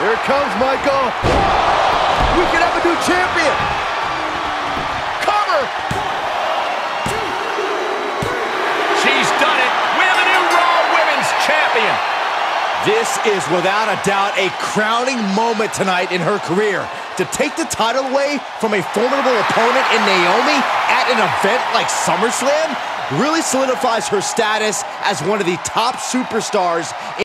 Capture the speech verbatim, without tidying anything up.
Here it comes, Michael. We could have a new champion. Cover. She's done it. We have a new Raw Women's Champion. This is without a doubt a crowning moment tonight in her career. To take the title away from a formidable opponent in Naomi at an event like SummerSlam really solidifies her status as one of the top superstars